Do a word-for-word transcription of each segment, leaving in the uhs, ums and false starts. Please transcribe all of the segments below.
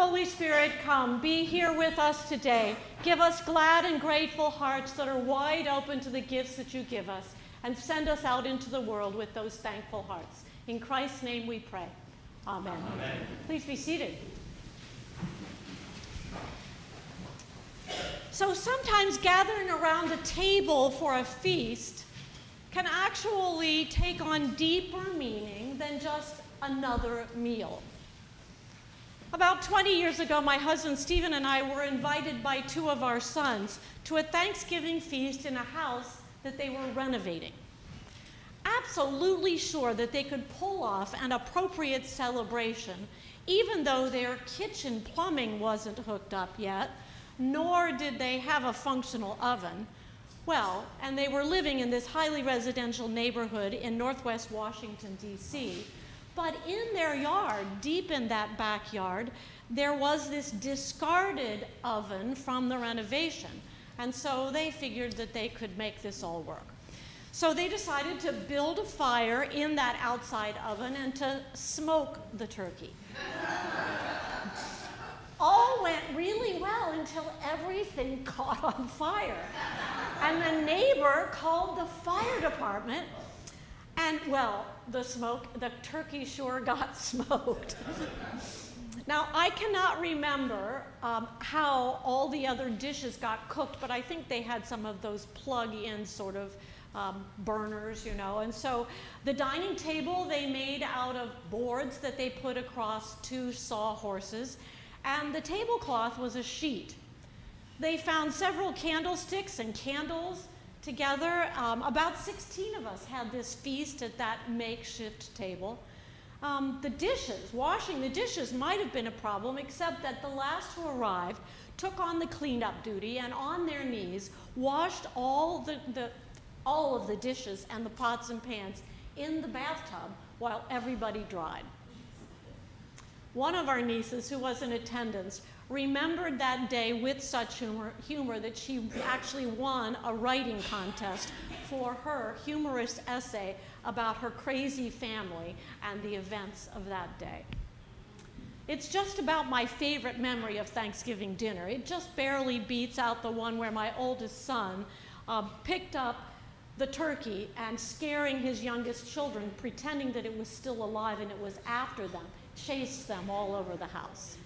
Holy Spirit, come, be here with us today. Give us glad and grateful hearts that are wide open to the gifts that you give us, and send us out into the world with those thankful hearts. In Christ's name we pray. Amen. Amen. Please be seated. So sometimes gathering around a table for a feast can actually take on deeper meaning than just another meal. About twenty years ago, my husband Stephen and I were invited by two of our sons to a Thanksgiving feast in a house that they were renovating. Absolutely sure that they could pull off an appropriate celebration, even though their kitchen plumbing wasn't hooked up yet, nor did they have a functional oven. Well, and they were living in this highly residential neighborhood in Northwest Washington, D C, but in their yard, deep in that backyard, there was this discarded oven from the renovation. And so they figured that they could make this all work. So they decided to build a fire in that outside oven and to smoke the turkey. All went really well until everything caught on fire. And the neighbor called the fire department. And, well, the smoke, the turkey sure got smoked. Now, I cannot remember um, how all the other dishes got cooked, but I think they had some of those plug-in sort of um, burners, you know. And so the dining table they made out of boards that they put across two sawhorses, and the tablecloth was a sheet. They found several candlesticks and candles together. Um, about sixteen of us had this feast at that makeshift table. Um, the dishes, washing the dishes might have been a problem, except that the last who arrived took on the cleanup duty and on their knees washed all, the, the, all of the dishes and the pots and pans in the bathtub while everybody dried. One of our nieces, who was in attendance, remembered that day with such humor, humor that she actually won a writing contest for her humorous essay about her crazy family and the events of that day. It's just about my favorite memory of Thanksgiving dinner. It just barely beats out the one where my oldest son uh, picked up the turkey and, scaring his youngest children, pretending that it was still alive and it was after them, chased them all over the house.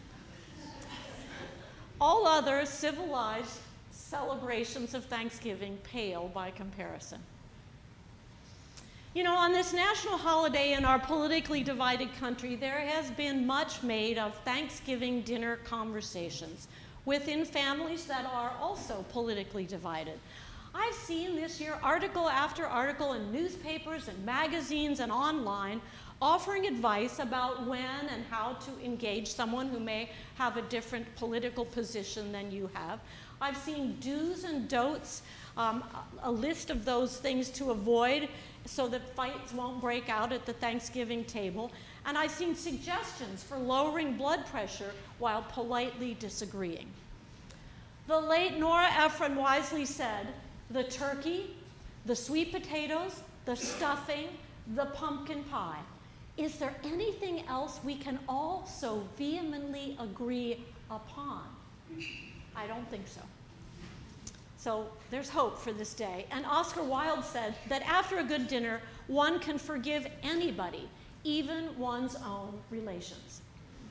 All other civilized celebrations of Thanksgiving pale by comparison. You know, on this national holiday in our politically divided country, there has been much made of Thanksgiving dinner conversations within families that are also politically divided. I've seen this year article after article in newspapers and magazines and online offering advice about when and how to engage someone who may have a different political position than you have. I've seen do's and don'ts, um, a list of those things to avoid so that fights won't break out at the Thanksgiving table. And I've seen suggestions for lowering blood pressure while politely disagreeing. The late Nora Ephron wisely said, the turkey, the sweet potatoes, the stuffing, the pumpkin pie. Is there anything else we can all so vehemently agree upon? I don't think so. So there's hope for this day. And Oscar Wilde said that after a good dinner, one can forgive anybody, even one's own relations.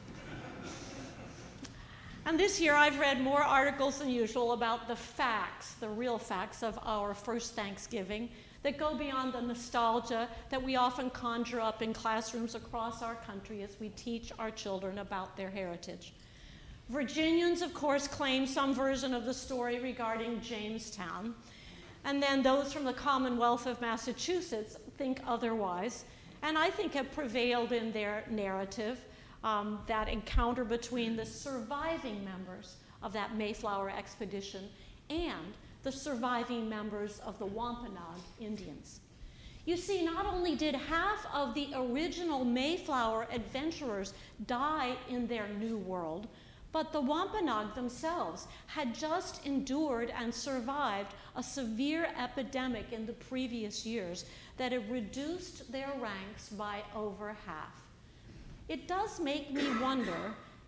And this year I've read more articles than usual about the facts, the real facts of our first Thanksgiving, that go beyond the nostalgia that we often conjure up in classrooms across our country as we teach our children about their heritage. Virginians, of course, claim some version of the story regarding Jamestown, and then those from the Commonwealth of Massachusetts think otherwise, and I think have prevailed in their narrative, um, that encounter between the surviving members of that Mayflower expedition and the surviving members of the Wampanoag Indians. You see, not only did half of the original Mayflower adventurers die in their new world, but the Wampanoag themselves had just endured and survived a severe epidemic in the previous years that had reduced their ranks by over half. It does make me wonder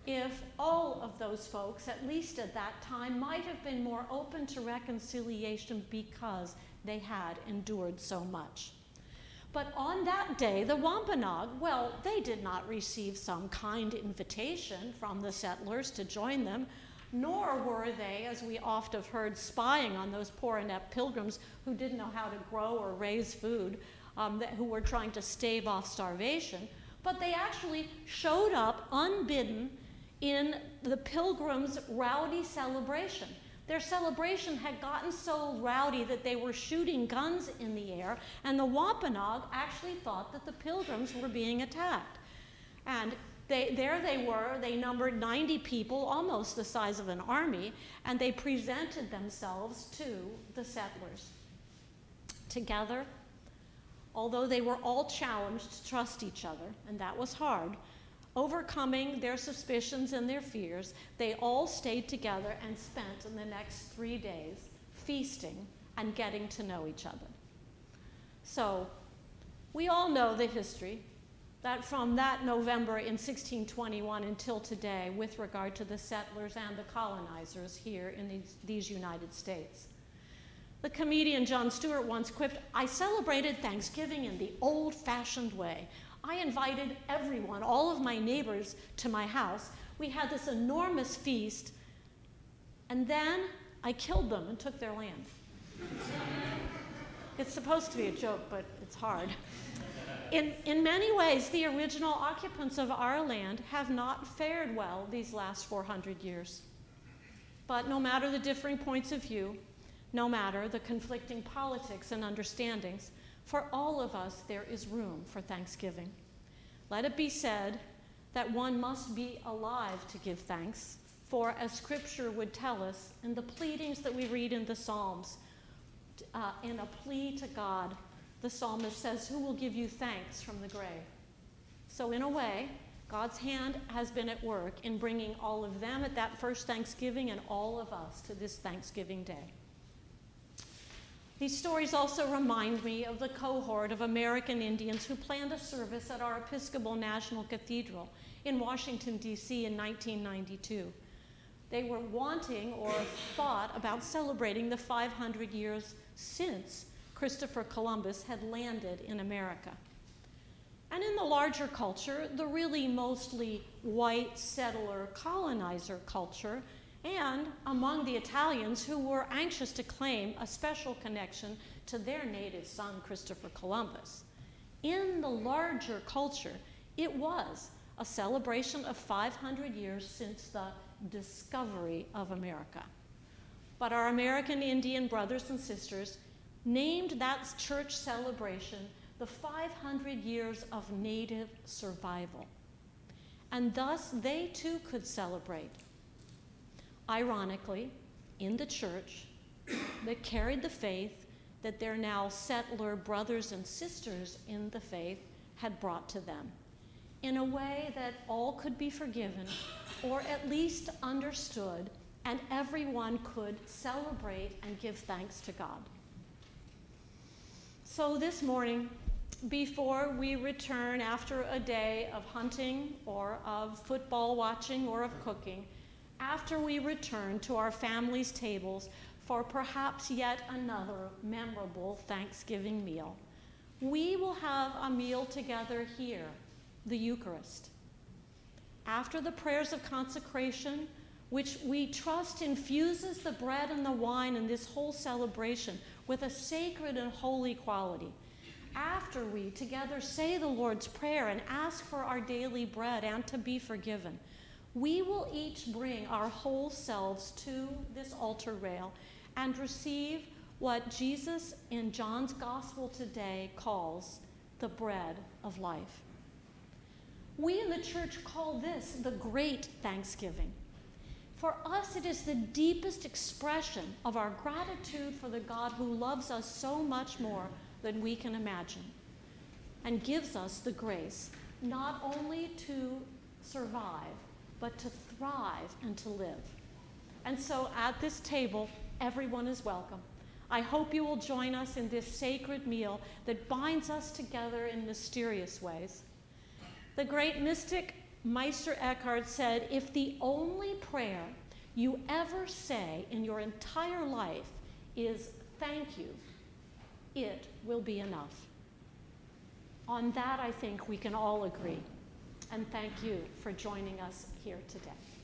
if all of those folks, at least at that time, might have been more open to reconciliation because they had endured so much. But on that day, the Wampanoag, well, they did not receive some kind invitation from the settlers to join them, nor were they, as we oft have heard, spying on those poor inept pilgrims who didn't know how to grow or raise food, um, that, who were trying to stave off starvation. But they actually showed up unbidden in the pilgrims' rowdy celebration. Their celebration had gotten so rowdy that they were shooting guns in the air, and the Wampanoag actually thought that the pilgrims were being attacked. And they, there they were, they numbered ninety people, almost the size of an army, and they presented themselves to the settlers. Together, although they were all challenged to trust each other, and that was hard, overcoming their suspicions and their fears, they all stayed together and spent in the next three days feasting and getting to know each other. So, we all know the history, that from that November in sixteen twenty-one until today, with regard to the settlers and the colonizers here in these, these United States. The comedian Jon Stewart once quipped, "I celebrated Thanksgiving in the old-fashioned way. I invited everyone, all of my neighbors, to my house. We had this enormous feast, and then I killed them and took their land." It's supposed to be a joke, but it's hard. In, in many ways, the original occupants of our land have not fared well these last four hundred years. But no matter the differing points of view, no matter the conflicting politics and understandings, for all of us there is room for thanksgiving. Let it be said that one must be alive to give thanks, for as Scripture would tell us in the pleadings that we read in the Psalms, uh, in a plea to God, the psalmist says, "Who will give you thanks from the grave?" So in a way, God's hand has been at work in bringing all of them at that first Thanksgiving and all of us to this Thanksgiving Day. These stories also remind me of the cohort of American Indians who planned a service at our Episcopal National Cathedral in Washington, D C in nineteen ninety-two. They were wanting or thought about celebrating the five hundred years since Christopher Columbus had landed in America. And in the larger culture, the really mostly white settler colonizer culture, and among the Italians who were anxious to claim a special connection to their native son, Christopher Columbus. In the larger culture, it was a celebration of five hundred years since the discovery of America. But our American Indian brothers and sisters named that church celebration the five hundred years of native survival. And thus they too could celebrate. Ironically, in the church that carried the faith that their now settler brothers and sisters in the faith had brought to them, in a way that all could be forgiven, or at least understood, and everyone could celebrate and give thanks to God. So this morning, before we return after a day of hunting or of football watching or of cooking, after we return to our families' tables for perhaps yet another memorable Thanksgiving meal, we will have a meal together here, the Eucharist. After the prayers of consecration, which we trust infuses the bread and the wine in this whole celebration with a sacred and holy quality, after we together say the Lord's Prayer and ask for our daily bread and to be forgiven, we will each bring our whole selves to this altar rail and receive what Jesus in John's Gospel today calls the bread of life. We in the church call this the Great Thanksgiving. For us, it is the deepest expression of our gratitude for the God who loves us so much more than we can imagine and gives us the grace not only to survive, but to thrive and to live. And so at this table, everyone is welcome. I hope you will join us in this sacred meal that binds us together in mysterious ways. The great mystic Meister Eckhart said, if the only prayer you ever say in your entire life is thank you, it will be enough. On that, I think we can all agree. And thank you for joining us here today.